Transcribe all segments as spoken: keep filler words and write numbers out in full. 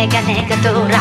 내가 내가 돌아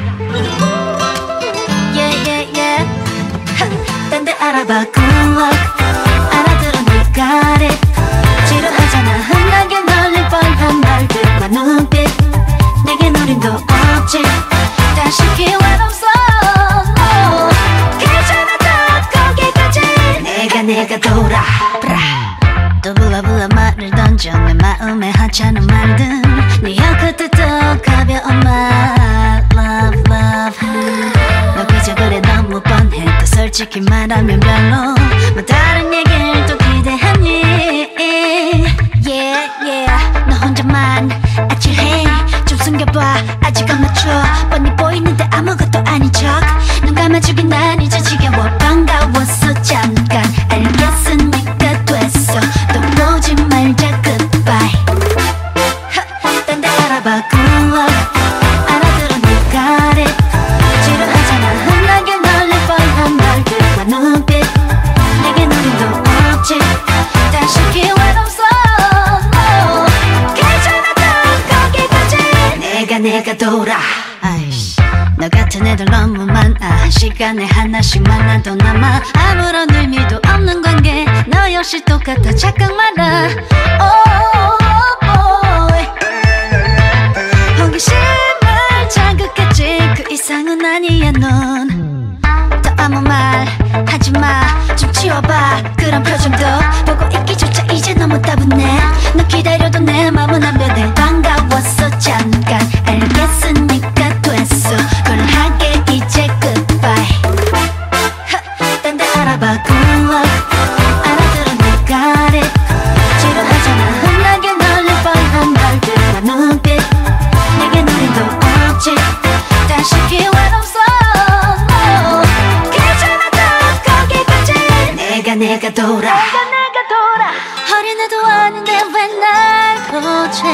Yeah yeah yeah 딴 데 알아봐 good luck 알아들어 네 got it 지루하잖아 흔하게 널릴 뻔한 말들과 눈빛 내게 노림도 없지 다시 기회는 없어 no. 괜찮아 더 거기까지 내가 내가 돌아 또 불러 불러 말을 던져 내 마음에 하찮은 말들 네 혀끝에도 가벼운 말 Love love 너 그저 그래 너무 뻔해 또 솔직히 말하면 별로 뭐 다른 얘기를 또 기대하니 Yeah yeah 너 혼자만 아찔해 좀 숨겨봐 아직 안 맞춰 뻔히 보이는데 아무것도 아닌 척 눈 감아주긴 난 이제 지겨워 반가웠어 잠깐 알겠으니까 됐어 또 보지 말자 goodbye 딴 데 알아봐 good luck 알아들어 네 got it 지루하잖아 흔하게 널릴 뻔한 말들과 눈빛 내게 노림도 없지 다시 기회는 없어 no. 괜찮아 더 거기까지 내가 내가 돌아 아이씨 너 같은 애들 너무 많아 한 시간에 하나씩 만나도 남아 아무런 의미도 없는 관계 너 역시 똑같아 착각 마라 oh, boy 호기심을 자극했지 그 이상은 아니야 넌 더 아무 말 하지마 좀 치워봐 그런 표정도 보고 있기조차 이제 너무 따분해 너 기다려도 내 맘은 안 변해 반가웠어 잠깐 알겠으니까 됐어 걸 하게 이제 goodbye 딴 데 알아봐 good luck 알아들어 네 got it 지루하잖아 흔하게 널릴 뻔한 말들과 눈빛 내게 노림도 없지 다시 기회는 없어 no. 괜찮아 더 거기까지 내가 내가 돌아 내가 내가 돌아 어린애도 아닌데 왜 날 보지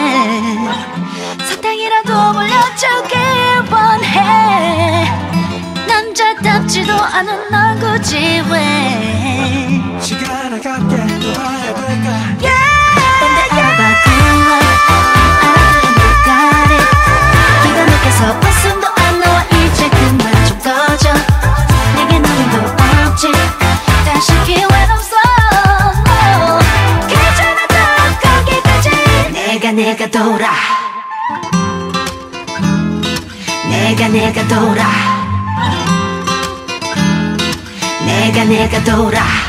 사탕이라도 물려주길 원해 남자답지도 않은 널 굳이 왜 시간 아깝게 돌아야 될까 yeah 알아봐 good luck 알아들어 네 got it 기가 막혀서 웃음도 안 나와 이제 그만 좀 꺼져 내게 노림도 없지 다시 기회는 없어 no. 괜찮아 더 거기까지 내가 내가 돌아 내가 내가 돌아 내가 내가 돌아